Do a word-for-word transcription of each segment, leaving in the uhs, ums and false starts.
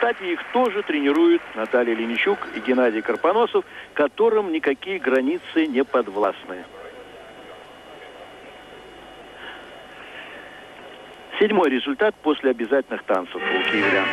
Кстати, их тоже тренируют Наталья Леничук и Геннадий Карпоносов, которым никакие границы не подвластны. Седьмой результат после обязательных танцев у киевлян.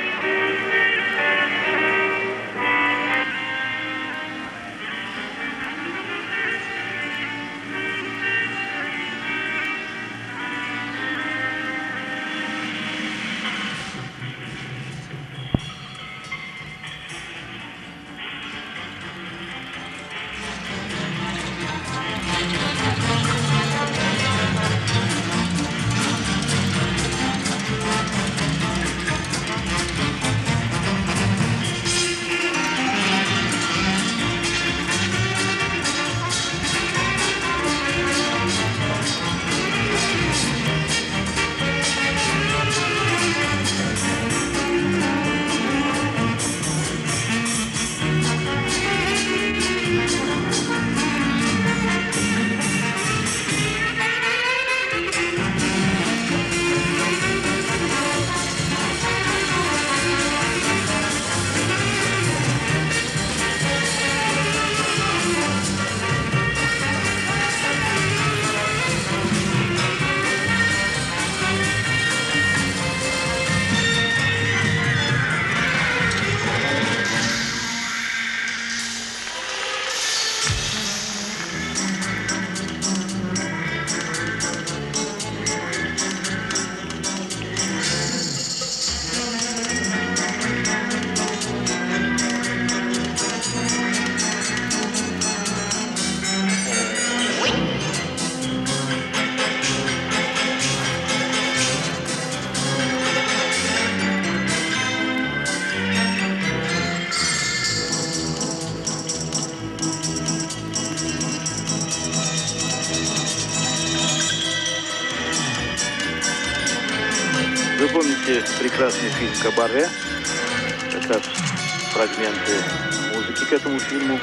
Вы помните прекрасный фильм «Кабаре»? Как раз фрагменты музыки к этому фильму.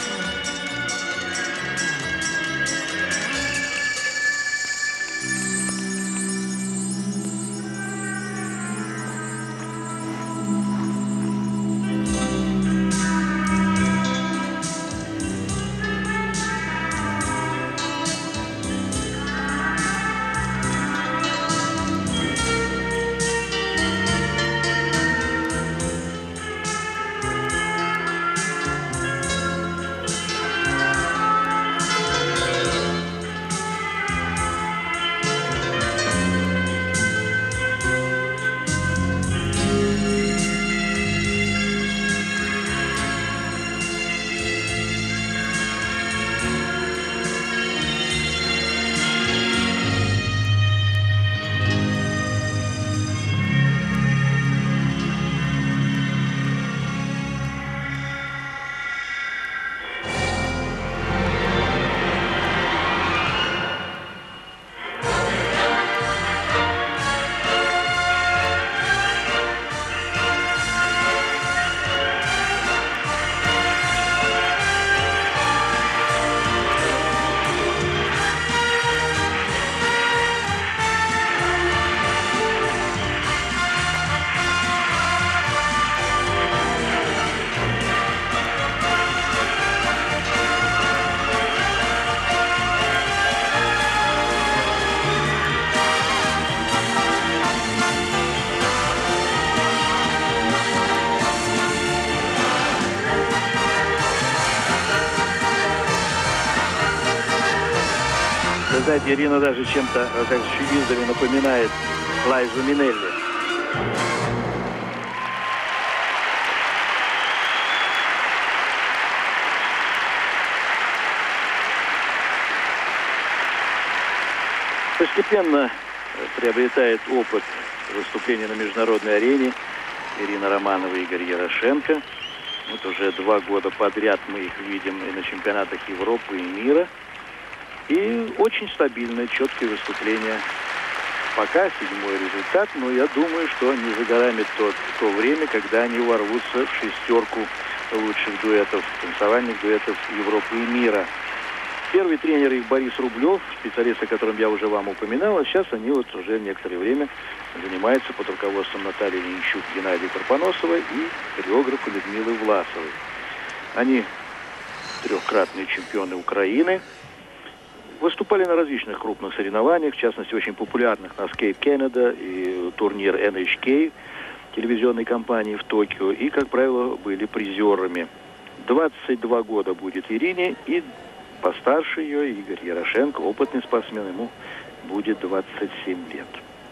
Знаете, Ирина даже чем-то, как в телевизоре, напоминает Лайзу Минелли. Постепенно приобретает опыт выступления на международной арене Ирина Романова и Игорь Ярошенко. Вот уже два года подряд мы их видим и на чемпионатах Европы и мира. И очень стабильное, четкое выступление. Пока седьмой результат, но я думаю, что не за горами то, то время, когда они ворвутся в шестерку лучших дуэтов, танцевальных дуэтов Европы и мира. Первый тренер их Борис Рублев, специалист, о котором я уже вам упоминал, а сейчас они вот уже некоторое время занимаются под руководством Натальи Ленищук, Геннадия Карпоносова и хореографа Людмилы Власовой. Они трехкратные чемпионы Украины. Выступали на различных крупных соревнованиях, в частности, очень популярных на Skate Canada и турнир эн эйч кей телевизионной компании в Токио. И, как правило, были призерами. двадцать два года будет Ирине, и постарше ее Игорь Ярошенко, опытный спортсмен, ему будет двадцать семь лет.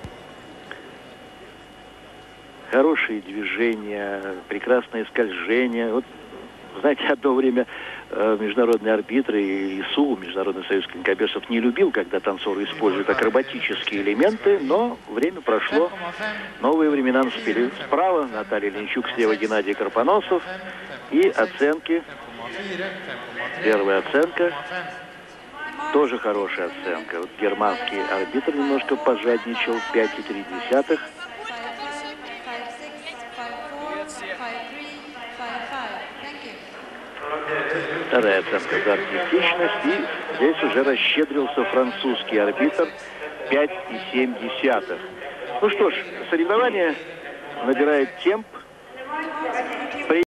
Хорошие движения, прекрасное скольжение. Вот, знаете, одно время э, международные арбитры и ИСУ, Международный союз конькобежцев, не любил, когда танцоры используют акробатические элементы, но время прошло, новые времена наступили. Справа Наталья Ленищук, слева Геннадий Карпоносов. И оценки. Первая оценка. Тоже хорошая оценка. Вот германский арбитр немножко пожадничал. пять и три десятых. Вторая оценка за артистичность. И здесь уже расщедрился французский арбитр. пять и семь десятых. Ну что ж, соревнование набирает темп.